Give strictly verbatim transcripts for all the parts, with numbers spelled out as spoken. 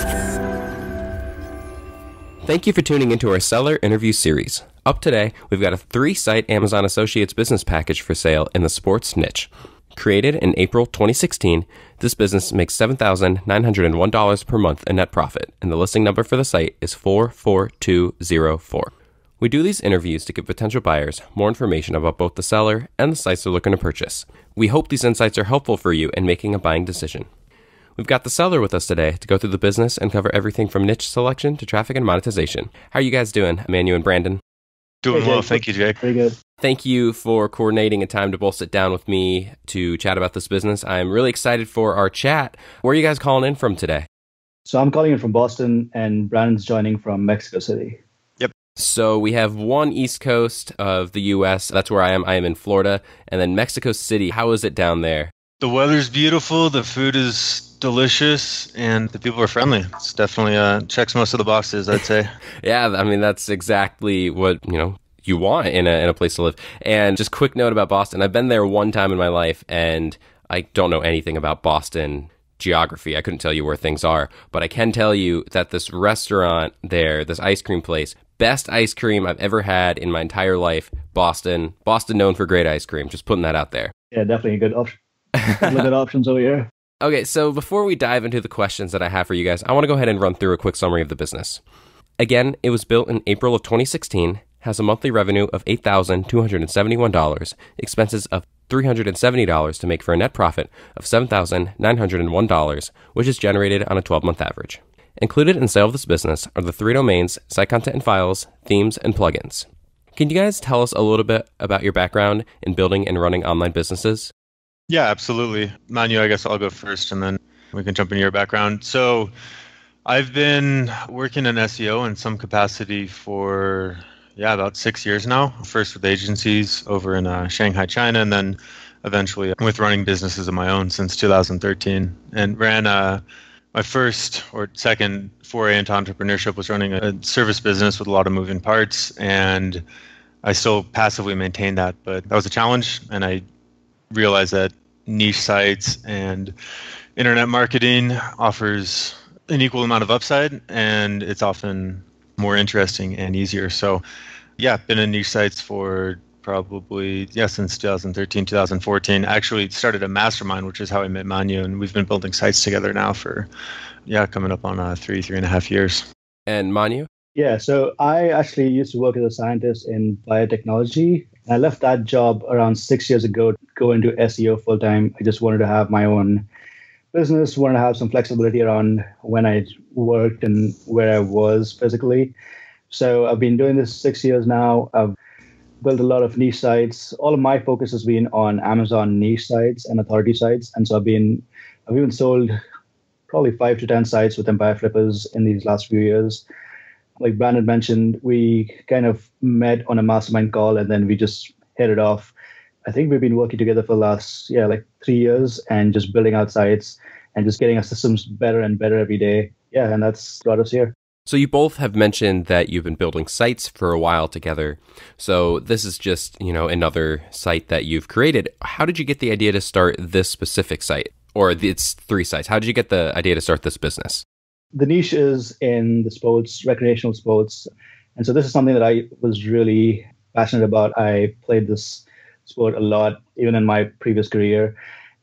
Thank you for tuning into our seller interview series. Up today, we've got a three-site Amazon Associates business package for sale in the sports niche. Created in April twenty sixteen, this business makes seven thousand nine hundred one dollars per month in net profit, and the listing number for the site is four four two zero four. We do these interviews to give potential buyers more information about both the seller and the sites they're looking to purchase. We hope these insights are helpful for you in making a buying decision. We've got the seller with us today to go through the business and cover everything from niche selection to traffic and monetization. How are you guys doing, Emmanuel and Brandon? Doing well, thank you, Jake. Pretty good. Thank you for coordinating a time to both sit down with me to chat about this business. I'm really excited for our chat. Where are you guys calling in from today? So I'm calling in from Boston, and Brandon's joining from Mexico City. Yep. So we have one east coast of the U S. That's where I am. I am in Florida. And then Mexico City. How is it down there? The weather's beautiful, the food is delicious, and the people are friendly. It's definitely uh, checks most of the boxes, I'd say. Yeah, I mean, that's exactly what, you know, you want in a, in a place to live. And just quick note about Boston. I've been there one time in my life, and I don't know anything about Boston geography. I couldn't tell you where things are, but I can tell you that this restaurant there, this ice cream place, best ice cream I've ever had in my entire life. Boston. Boston known for great ice cream. Just putting that out there. Yeah, definitely a good option. Look at options over here. Okay, so before we dive into the questions that I have for you guys, I want to go ahead and run through a quick summary of the business. Again, it was built in April of twenty sixteen, has a monthly revenue of eight thousand two hundred seventy-one dollars, expenses of three hundred seventy dollars to make for a net profit of seven thousand nine hundred one dollars, which is generated on a twelve-month average. Included in sale of this business are the three domains, site content and files, themes, and plugins. Can you guys tell us a little bit about your background in building and running online businesses? Yeah, absolutely. Manu, I guess I'll go first and then we can jump into your background. So I've been working in S E O in some capacity for, yeah, about six years now. First with agencies over in uh, Shanghai, China, and then eventually with running businesses of my own since two thousand thirteen. And ran uh, my first or second foray into entrepreneurship was running a service business with a lot of moving parts. And I still passively maintain that, but that was a challenge. And I realized that niche sites and internet marketing offers an equal amount of upside, and it's often more interesting and easier. So yeah, been in niche sites for probably, yeah, since two thousand thirteen, two thousand fourteen. Actually started a mastermind, which is how I met Manu, and we've been building sites together now for, yeah, coming up on uh, three, three and a half years. And Manu? Yeah, so I actually used to work as a scientist in biotechnology. I left that job around six years ago to go into S E O full time. I just wanted to have my own business, wanted to have some flexibility around when I worked and where I was physically. So I've been doing this six years now. I've built a lot of niche sites. All of my focus has been on Amazon niche sites and authority sites. And so I've been, I've even sold probably five to ten sites with Empire Flippers in these last few years. Like Brandon mentioned, we kind of met on a mastermind call and then we just hit it off. I think we've been working together for the last, yeah, like three years and just building out sites and just getting our systems better and better every day. Yeah, and that's brought us here. So you both have mentioned that you've been building sites for a while together. So this is just, you know, another site that you've created. How did you get the idea to start this specific site? Or it's three sites. How did you get the idea to start this business? The niche is in the sports, recreational sports. And so this is something that I was really passionate about. I played this sport a lot, even in my previous career.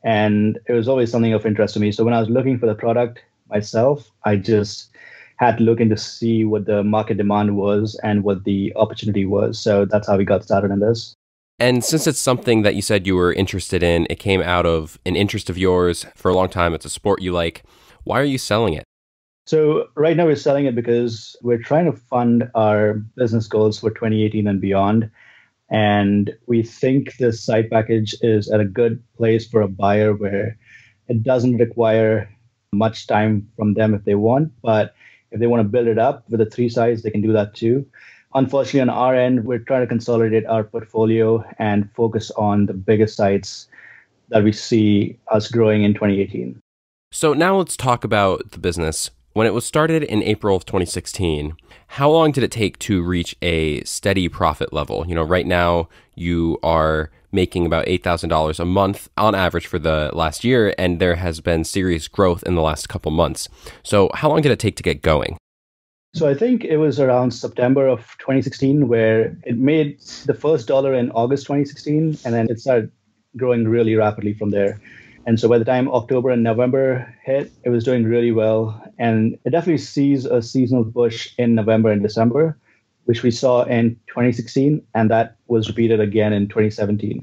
And it was always something of interest to me. So when I was looking for the product myself, I just had to look in to see what the market demand was and what the opportunity was. So that's how we got started in this. And since it's something that you said you were interested in, it came out of an interest of yours for a long time. It's a sport you like. Why are you selling it? So right now we're selling it because we're trying to fund our business goals for twenty eighteen and beyond. And we think this site package is at a good place for a buyer where it doesn't require much time from them if they want. But if they want to build it up with the three sites, they can do that too. Unfortunately, on our end, we're trying to consolidate our portfolio and focus on the biggest sites that we see us growing in twenty eighteen. So now let's talk about the business. When it was started in April of twenty sixteen, how long did it take to reach a steady profit level? You know, right now you are making about eight thousand dollars a month on average for the last year, and there has been serious growth in the last couple months. So how long did it take to get going? So I think it was around September of twenty sixteen where it made the first dollar in August twenty sixteen, and then it started growing really rapidly from there. And so by the time October and November hit, it was doing really well. And it definitely sees a seasonal push in November and December, which we saw in twenty sixteen, and that was repeated again in twenty seventeen.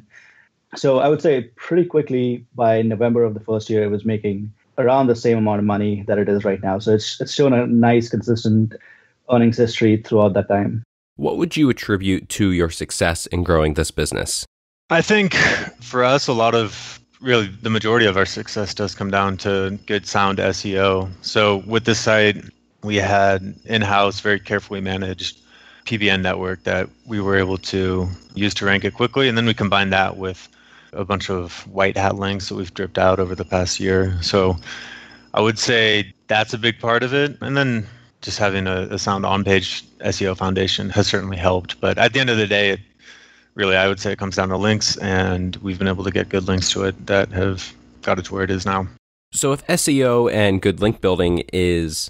So I would say pretty quickly by November of the first year, it was making around the same amount of money that it is right now. So it's it's shown a nice, consistent earnings history throughout that time. What would you attribute to your success in growing this business? I think for us, a lot of really the majority of our success does come down to good, sound S E O. So with this site, we had in-house, very carefully managed P B N network that we were able to use to rank it quickly. And then we combined that with a bunch of white hat links that we've dripped out over the past year. So I would say that's a big part of it. And then just having a, a sound on-page S E O foundation has certainly helped. But at the end of the day, it, really, I would say it comes down to links, and we've been able to get good links to it that have got it to where it is now. So if S E O and good link building is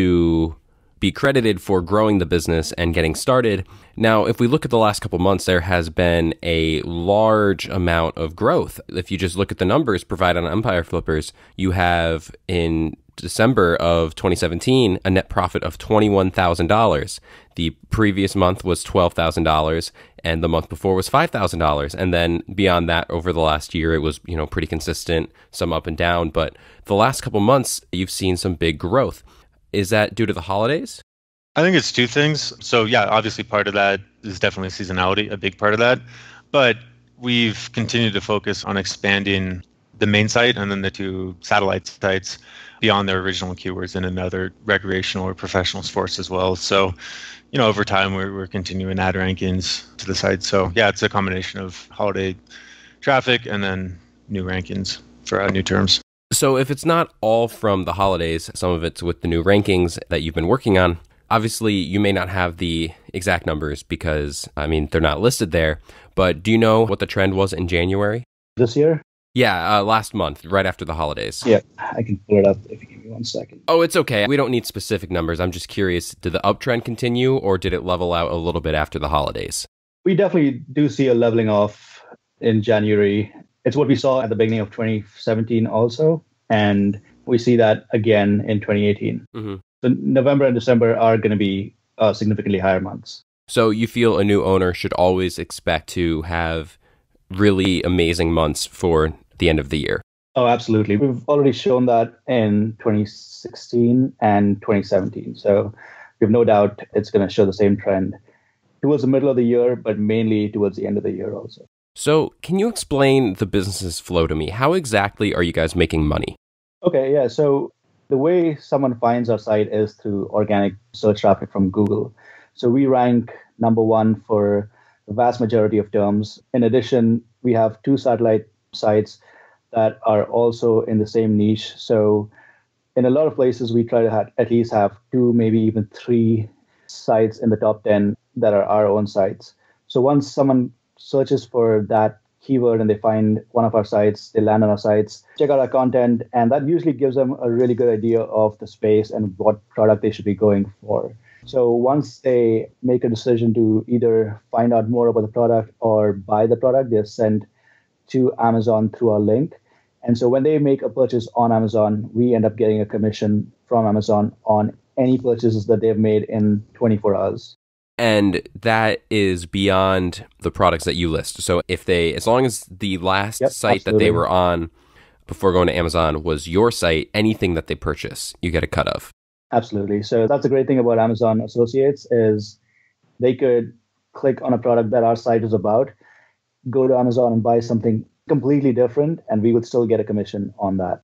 to be credited for growing the business and getting started, now if we look at the last couple months, there has been a large amount of growth. If you just look at the numbers provided on Empire Flippers, you have in December of twenty seventeen a net profit of twenty-one thousand dollars. The previous month was twelve thousand dollars, and the month before was five thousand dollars. And then beyond that, over the last year, it was, you know, pretty consistent, some up and down. But the last couple months, you've seen some big growth. Is that due to the holidays? I think it's two things. So yeah, obviously part of that is definitely seasonality, a big part of that. But we've continued to focus on expanding the main site and then the two satellite sites beyond their original keywords in another recreational or professional sports as well. So, you know, over time, we're, we're continuing to add rankings to the site. So yeah, it's a combination of holiday traffic and then new rankings for uh, new terms. So if it's not all from the holidays, some of it's with the new rankings that you've been working on. Obviously, you may not have the exact numbers because, I mean, they're not listed there. But do you know what the trend was in January? This year? Yeah, uh, last month, right after the holidays. Yeah, I can pull it up if you give me one second. Oh, it's okay. We don't need specific numbers. I'm just curious, did the uptrend continue or did it level out a little bit after the holidays? We definitely do see a leveling off in January. It's what we saw at the beginning of twenty seventeen also, and we see that again in twenty eighteen. Mm-hmm. So November and December are going to be uh, significantly higher months. So you feel a new owner should always expect to have really amazing months for the end of the year? Oh, absolutely. We've already shown that in twenty sixteen and twenty seventeen. So we have no doubt it's going to show the same trend towards the middle of the year, but mainly towards the end of the year also. So can you explain the business's flow to me? How exactly are you guys making money? Okay, yeah. So the way someone finds our site is through organic search traffic from Google. So we rank number one for the vast majority of terms. In addition, we have two satellite sites that are also in the same niche. So in a lot of places, we try to have, at least have two, maybe even three sites in the top ten that are our own sites. So once someone searches for that keyword and they find one of our sites, they land on our sites, check out our content, and that usually gives them a really good idea of the space and what product they should be going for. So once they make a decision to either find out more about the product or buy the product, they're sent to Amazon through our link. And so when they make a purchase on Amazon, we end up getting a commission from Amazon on any purchases that they've made in twenty-four hours. And that is beyond the products that you list. So if they, as long as the last yep, site absolutely. that they were on before going to Amazon was your site, anything that they purchase, you get a cut of. Absolutely. So that's the great thing about Amazon Associates is they could click on a product that our site is about, go to Amazon and buy something completely different, and we would still get a commission on that.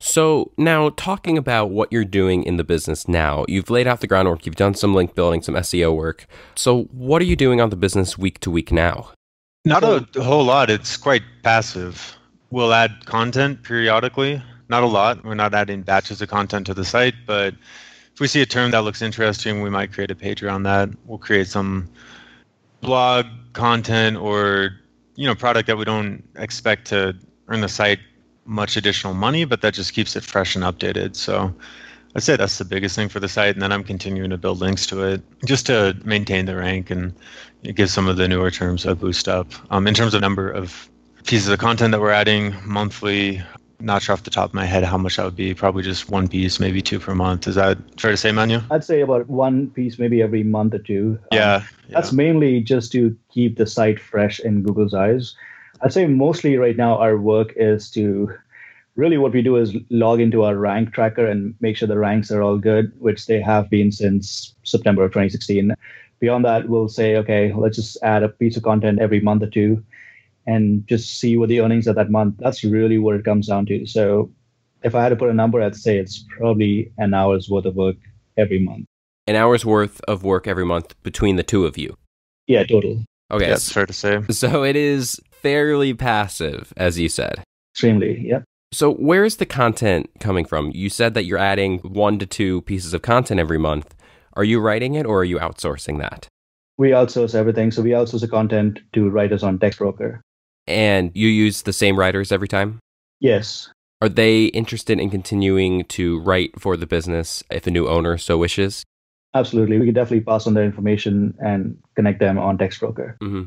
So now talking about what you're doing in the business now, you've laid out the groundwork, you've done some link building, some S E O work. So what are you doing on the business week to week now? Not a whole lot. It's quite passive. We'll add content periodically Not a lot. We're not adding batches of content to the site, but if we see a term that looks interesting, we might create a page around that. We'll create some blog content or, you know, product that we don't expect to earn the site much additional money, but that just keeps it fresh and updated. So I'd say that's the biggest thing for the site. And then I'm continuing to build links to it just to maintain the rank and give some of the newer terms a boost up. Um, in terms of number of pieces of content that we're adding monthly, not sure off the top of my head how much that would be. Probably just one piece, maybe two per month. Is that fair to say, Manu? I'd say about one piece maybe every month or two. Yeah, um, yeah. That's mainly just to keep the site fresh in Google's eyes. I'd say mostly right now our work is to really what we do is log into our rank tracker and make sure the ranks are all good, which they have been since September of twenty sixteen. Beyond that, we'll say, okay, let's just add a piece of content every month or two and just see what the earnings are that month. That's really what it comes down to. So if I had to put a number, I'd say it's probably an hour's worth of work every month. An hour's worth of work every month between the two of you. Yeah, total. Okay. Yeah, that's fair to say. So it is fairly passive, as you said. Extremely, yep. So where is the content coming from? You said that you're adding one to two pieces of content every month. Are you writing it or are you outsourcing that? We outsource everything. So we outsource the content to writers on TextBroker. And you use the same writers every time? Yes. Are they interested in continuing to write for the business if a new owner so wishes? Absolutely. We can definitely pass on their information and connect them on TextBroker. Mm-hmm.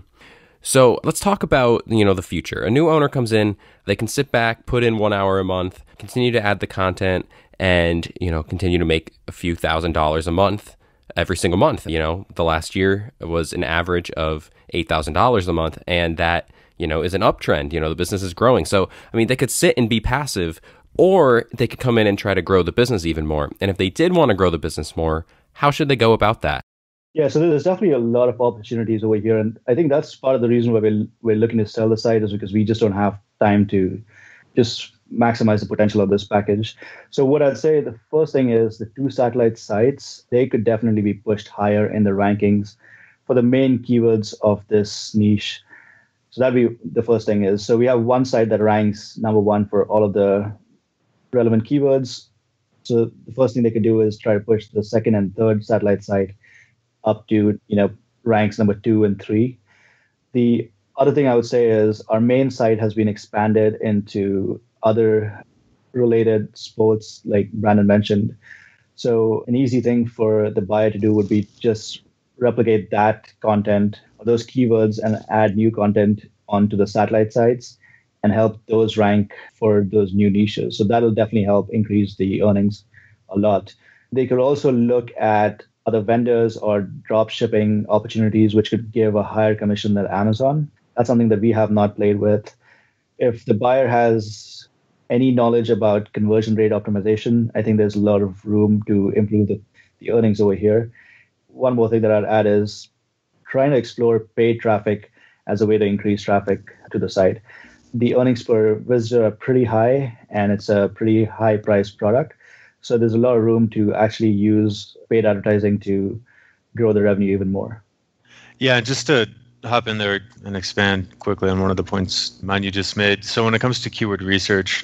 So let's talk about, you know, the future. A new owner comes in, they can sit back, put in one hour a month, continue to add the content, and, you know, continue to make a few thousand dollars a month every single month. You know, the last year was an average of eight thousand dollars a month, and that, you know, is an uptrend. You know, the business is growing. So, I mean, they could sit and be passive, or they could come in and try to grow the business even more. And if they did want to grow the business more, how should they go about that? Yeah, so there's definitely a lot of opportunities over here. And I think that's part of the reason why we're, we're looking to sell the site is because we just don't have time to just maximize the potential of this package. So what I'd say, the first thing is the two satellite sites, they could definitely be pushed higher in the rankings for the main keywords of this niche. So that'd be the first thing is, so we have one site that ranks number one for all of the relevant keywords. So the first thing they could do is try to push the second and third satellite site up to, you know, ranks number two and three. The other thing I would say is our main site has been expanded into other related sports, like Brandon mentioned. So an easy thing for the buyer to do would be just replicate that content, those keywords, and add new content onto the satellite sites and help those rank for those new niches. So that'll definitely help increase the earnings a lot. They could also look at other vendors or drop shipping opportunities, which could give a higher commission than Amazon. That's something that we have not played with. If the buyer has any knowledge about conversion rate optimization, I think there's a lot of room to improve the, the earnings over here. One more thing that I'd add is trying to explore paid traffic as a way to increase traffic to the site. The earnings per visitor are pretty high, and it's a pretty high priced product. So there's a lot of room to actually use paid advertising to grow the revenue even more. Yeah, just to hop in there and expand quickly on one of the points Manu just made. So when it comes to keyword research,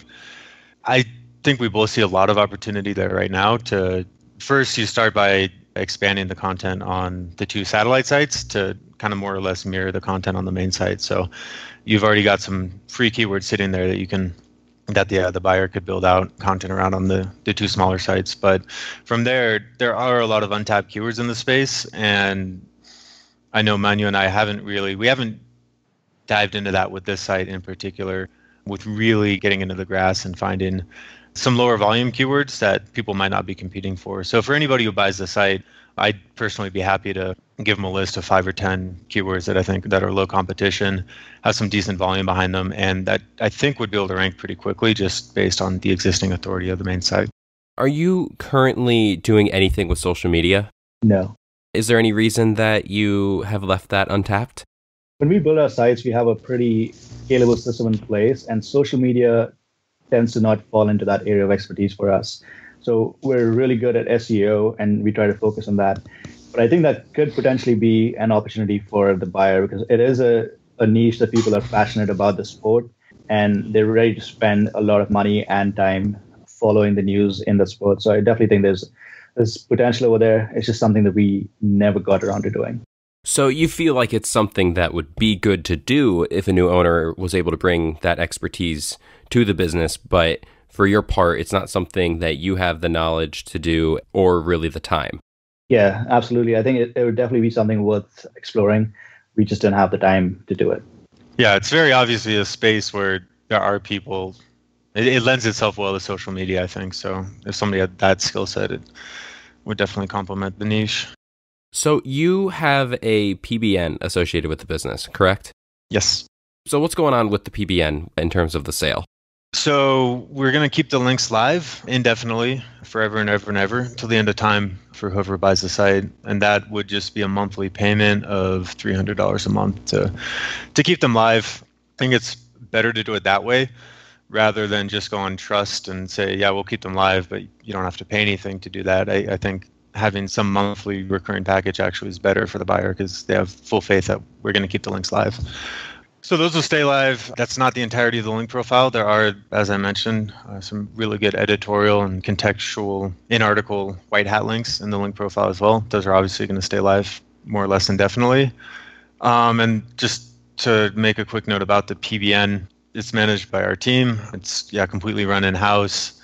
I think we both see a lot of opportunity there right now. To first, you start by expanding the content on the two satellite sites to kind of more or less mirror the content on the main site. So you've already got some free keywords sitting there that you can that the uh, the buyer could build out content around on the, the two smaller sites. But from there, there are a lot of untapped keywords in the space. And I know Manu and I haven't really, we haven't dived into that with this site in particular, with really getting into the grass and finding some lower volume keywords that people might not be competing for. So for anybody who buys the site, I'd personally be happy to give them a list of five or ten keywords that I think that are low competition, have some decent volume behind them, and that I think would be able to rank pretty quickly just based on the existing authority of the main site. Are you currently doing anything with social media? No. Is there any reason that you have left that untapped? When we build our sites, we have a pretty scalable system in place, and social media tends to not fall into that area of expertise for us. So we're really good at S E O, and we try to focus on that. But I think that could potentially be an opportunity for the buyer because it is a, a niche that people are passionate about the sport, and they're ready to spend a lot of money and time following the news in the sport. So I definitely think there's there's potential over there. It's just something that we never got around to doing. So you feel like it's something that would be good to do if a new owner was able to bring that expertise to the business, but for your part, it's not something that you have the knowledge to do or really the time. Yeah, absolutely. I think it, it would definitely be something worth exploring. We just don't have the time to do it. Yeah, it's very obviously a space where there are people. It, it lends itself well to social media, I think. So if somebody had that skill set, it would definitely complement the niche. So you have a P B N associated with the business, correct? Yes. So what's going on with the P B N in terms of the sale? So we're going to keep the links live indefinitely, forever and ever and ever, until the end of time for whoever buys the site. And that would just be a monthly payment of three hundred dollars a month to, to keep them live. I think it's better to do it that way rather than just go on trust and say, yeah, we'll keep them live, but you don't have to pay anything to do that. I, I think having some monthly recurring package actually is better for the buyer because they have full faith that we're going to keep the links live. So those will stay live. That's not the entirety of the link profile. There are, as I mentioned, uh, some really good editorial and contextual in-article white hat links in the link profile as well. Those are obviously going to stay live more or less indefinitely. Um, and just to make a quick note about the P B N, it's managed by our team. It's yeah completely run in-house.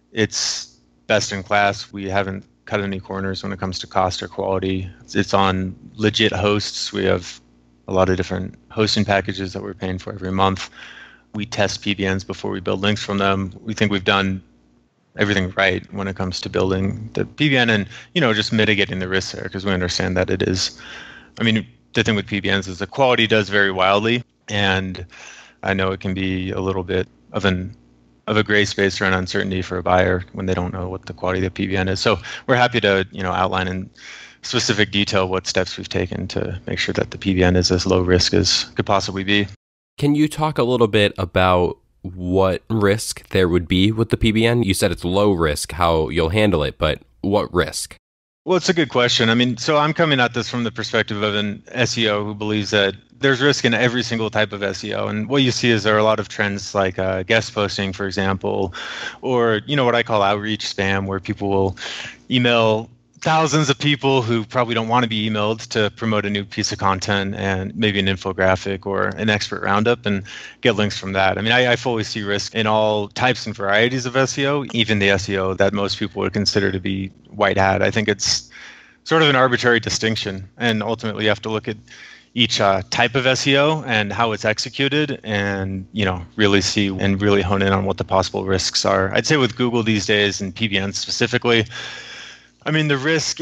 It's best in class. We haven't cut any corners when it comes to cost or quality. It's, it's on legit hosts. We have a lot of different hosting packages that we're paying for every month. We test P B Ns before we build links from them. We think we've done everything right when it comes to building the P B N and, you know, just mitigating the risks there because we understand that it is, I mean, the thing with P B Ns is the quality does vary wildly. And I know it can be a little bit of an of a gray space or an uncertainty for a buyer when they don't know what the quality of the P B N is. So we're happy to, you know, outline in specific detail what steps we've taken to make sure that the P B N is as low risk as could possibly be. Can you talk a little bit about what risk there would be with the P B N? You said it's low risk, how you'll handle it, but what risk? Well, it's a good question. I mean, so I'm coming at this from the perspective of an S E O who believes that there's risk in every single type of S E O. And what you see is there are a lot of trends like uh, guest posting, for example, or, you know, what I call outreach spam, where people will email thousands of people who probably don't want to be emailed to promote a new piece of content and maybe an infographic or an expert roundup and get links from that. I mean, I, I fully see risk in all types and varieties of S E O, even the S E O that most people would consider to be white hat. I think it's sort of an arbitrary distinction. And ultimately, you have to look at each uh, type of S E O and how it's executed and, you know, really see and really hone in on what the possible risks are. I'd say with Google these days and P B N specifically, I mean, the risk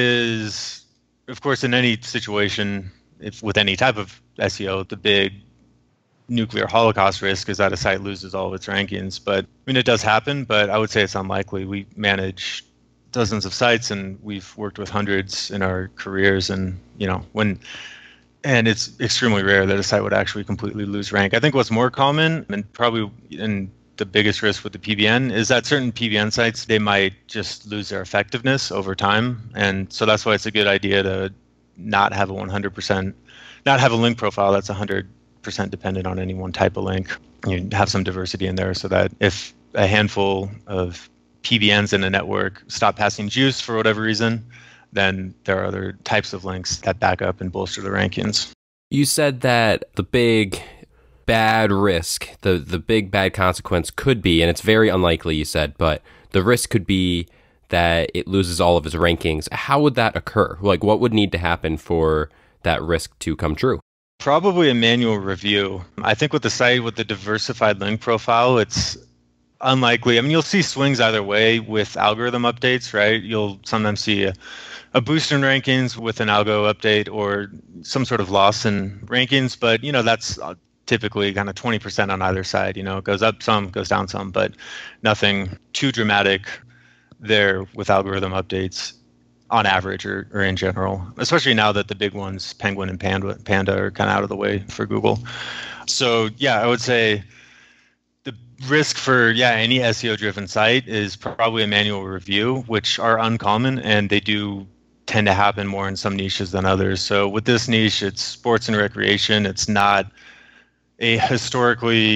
is, of course, in any situation, if with any type of S E O, the big nuclear holocaust risk is that a site loses all of its rankings. But I mean, it does happen, but I would say it's unlikely. We manage dozens of sites and we've worked with hundreds in our careers. And, you know, when, and it's extremely rare that a site would actually completely lose rank. I think what's more common and probably in the biggest risk with the P B N is that certain P B N sites, they might just lose their effectiveness over time. And so that's why it's a good idea to not have a one hundred percent, not have a link profile that's one hundred percent dependent on any one type of link. You have some diversity in there so that if a handful of P B Ns in a network stop passing juice for whatever reason, then there are other types of links that back up and bolster the rankings. You said that the big bad risk, the the big bad consequence could be, and it's very unlikely, you said, but the risk could be that it loses all of its rankings. How would that occur? Like, what would need to happen for that risk to come true? Probably a manual review. I think with the site with the diversified link profile, it's unlikely. I mean, you'll see swings either way with algorithm updates, right? You'll sometimes see a, a boost in rankings with an algo update or some sort of loss in rankings, but, you know, that's typically kind of twenty percent on either side. You know, it goes up some, goes down some, but nothing too dramatic there with algorithm updates on average or, or in general, especially now that the big ones, Penguin and Panda, Panda are kind of out of the way for Google. So yeah, I would say the risk for, yeah, any S E O-driven site is probably a manual review, which are uncommon, and they do tend to happen more in some niches than others. So with this niche, it's sports and recreation. It's not a historically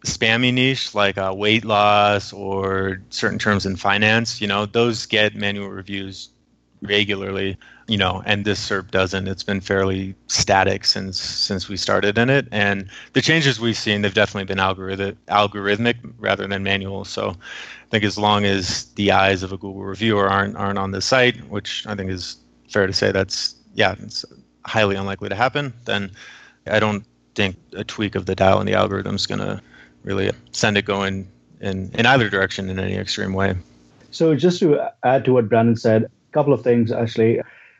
spammy niche like uh, weight loss or certain terms in finance, you know, those get manual reviews regularly, you know, and this S E R P doesn't. It's been fairly static since since we started in it. And the changes we've seen, they've definitely been algorithmic, algorithmic rather than manual. So I think as long as the eyes of a Google reviewer aren't aren't on the site, which I think is fair to say that's, yeah, it's highly unlikely to happen, then I don't think a tweak of the dial in the algorithm is going to really send it going in, in either direction in any extreme way. So just to add to what Brandon said, a couple of things actually.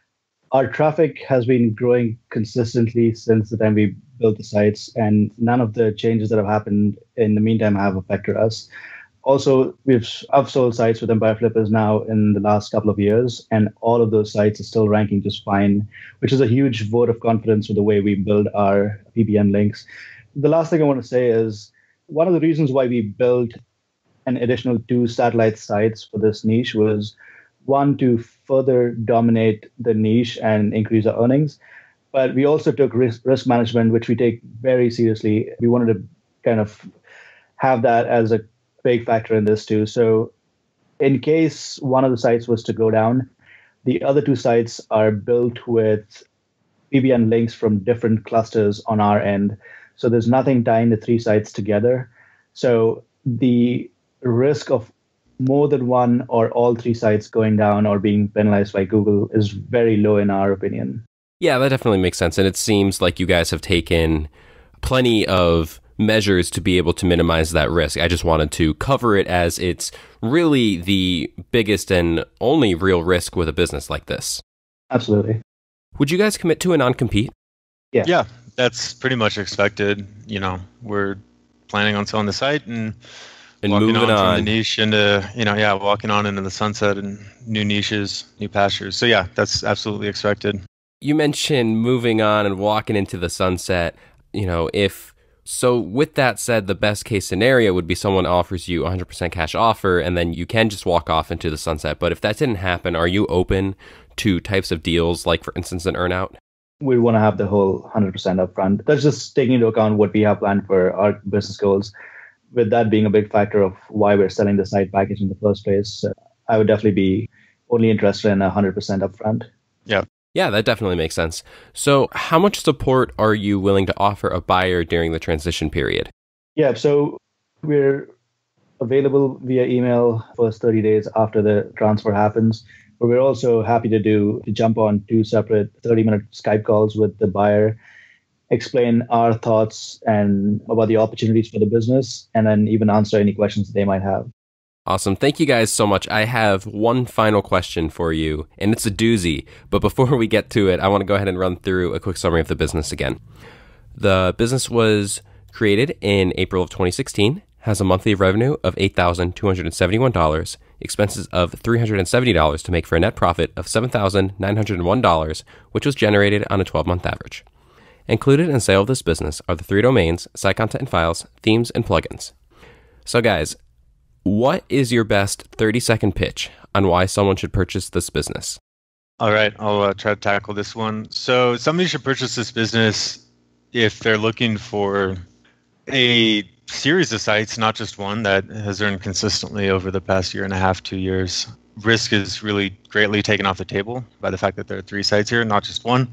Our traffic has been growing consistently since the time we built the sites, and none of the changes that have happened in the meantime have affected us. Also, we've upsold sites with Empire Flippers now in the last couple of years, and all of those sites are still ranking just fine, which is a huge vote of confidence with the way we build our P B N links. The last thing I want to say is one of the reasons why we built an additional two satellite sites for this niche was one, to further dominate the niche and increase our earnings. But we also took risk, risk management, which we take very seriously. We wanted to kind of have that as a big factor in this too. So in case one of the sites was to go down, the other two sites are built with P B N links from different clusters on our end. So there's nothing tying the three sites together. So the risk of more than one or all three sites going down or being penalized by Google is very low in our opinion. Yeah, that definitely makes sense. And it seems like you guys have taken plenty of measures to be able to minimize that risk. I just wanted to cover it as it's really the biggest and only real risk with a business like this. Absolutely. Would you guys commit to a non-compete? Yeah. Yeah, that's pretty much expected. You know, we're planning on selling the site and And walking moving on, on. from the niche into, you know, yeah, walking on into the sunset and new niches, new pastures. So yeah, that's absolutely expected. You mentioned moving on and walking into the sunset. You know, if so, with that said, the best case scenario would be someone offers you a one hundred percent cash offer and then you can just walk off into the sunset. But if that didn't happen, are you open to types of deals like, for instance, an earnout? We want to have the whole one hundred percent upfront. That's just taking into account what we have planned for our business goals. With that being a big factor of why we're selling the site package in the first place, uh, I would definitely be only interested in a one hundred percent upfront. Yeah. Yeah, that definitely makes sense. So how much support are you willing to offer a buyer during the transition period? Yeah, so we're available via email first thirty days after the transfer happens. But we're also happy to do to jump on two separate thirty minute Skype calls with the buyer, explain our thoughts and about the opportunities for the business, and then even answer any questions they might have. Awesome. Thank you guys so much. I have one final question for you, and it's a doozy. But before we get to it, I want to go ahead and run through a quick summary of the business again. The business was created in April of twenty sixteen, has a monthly revenue of eight thousand two hundred seventy-one dollars, expenses of three hundred seventy dollars to make for a net profit of seven thousand nine hundred one dollars, which was generated on a twelve-month average. Included in sale of this business are the three domains, site content and files, themes, and plugins. So guys, what is your best thirty-second pitch on why someone should purchase this business? All right, I'll uh, try to tackle this one. So somebody should purchase this business if they're looking for a series of sites, not just one, that has earned consistently over the past year and a half, two years. Risk is really greatly taken off the table by the fact that there are three sites here, not just one.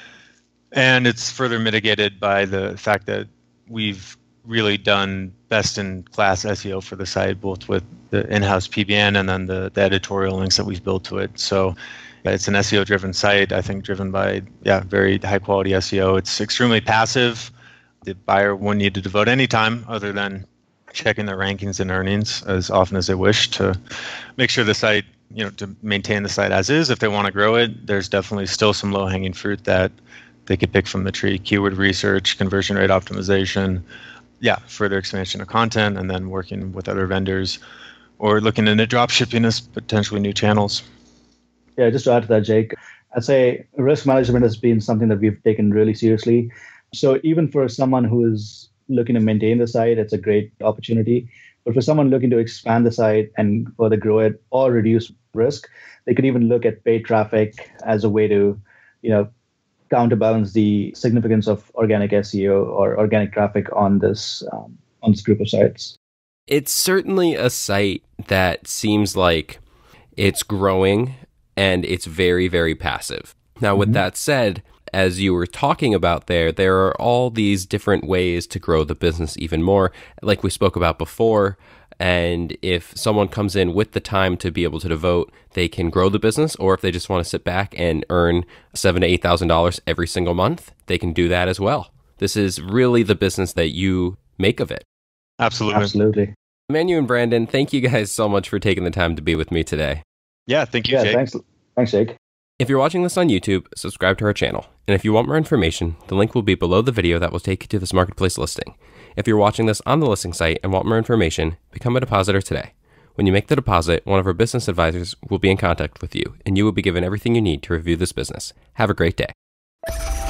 And it's further mitigated by the fact that we've really done best-in-class S E O for the site, both with the in-house P B N and then the, the editorial links that we've built to it. So it's an S E O-driven site, I think, driven by yeah, very high-quality S E O. It's extremely passive. The buyer wouldn't need to devote any time other than checking their rankings and earnings as often as they wish to make sure the site, you know, to maintain the site as is. If they want to grow it, there's definitely still some low-hanging fruit that they could pick from the tree: keyword research, conversion rate optimization, yeah, further expansion of content, and then working with other vendors or looking into drop shipping as potentially new channels. Yeah, just to add to that, Jake, I'd say risk management has been something that we've taken really seriously. So even for someone who is looking to maintain the site, it's a great opportunity. But for someone looking to expand the site and further grow it or reduce risk, they could even look at paid traffic as a way to, you know, counterbalance the significance of organic S E O or organic traffic on this um, on this group of sites. It's certainly a site that seems like it's growing and it's very, very passive. Now, with mm-hmm. that said, as you were talking about there, there are all these different ways to grow the business even more, like we spoke about before. And if someone comes in with the time to be able to devote, they can grow the business. Or if they just want to sit back and earn seven to eight thousand dollars every single month, they can do that as well. This is really the business that you make of it. Absolutely. Absolutely. Manu and Brandon, thank you guys so much for taking the time to be with me today. Yeah, thank you, yeah, Jake. Thanks, thanks, Jake. If you're watching this on YouTube, subscribe to our channel. And if you want more information, the link will be below the video that will take you to this marketplace listing. If you're watching this on the listing site and want more information, become a depositor today. When you make the deposit, one of our business advisors will be in contact with you, and you will be given everything you need to review this business. Have a great day.